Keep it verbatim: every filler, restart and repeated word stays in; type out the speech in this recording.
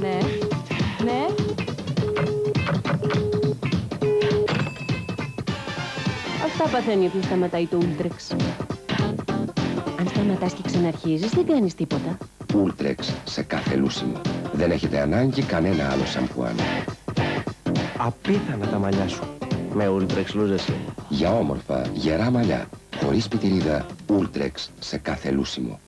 Ναι, ναι. Αυτά παθαίνει όποιος σταματάει το Ultrex. Αν σταματάς και ξαναρχίζεις, δεν κάνεις τίποτα. Ultrex σε κάθε λούσιμο. Δεν έχετε ανάγκη κανένα άλλο σαμπουάν. Απίθανα τα μαλλιά σου. Με Ultrex λούζεσαι. Για όμορφα, γερά μαλλιά, χωρίς πιτηρίδα, Ultrex σε κάθε λούσιμο.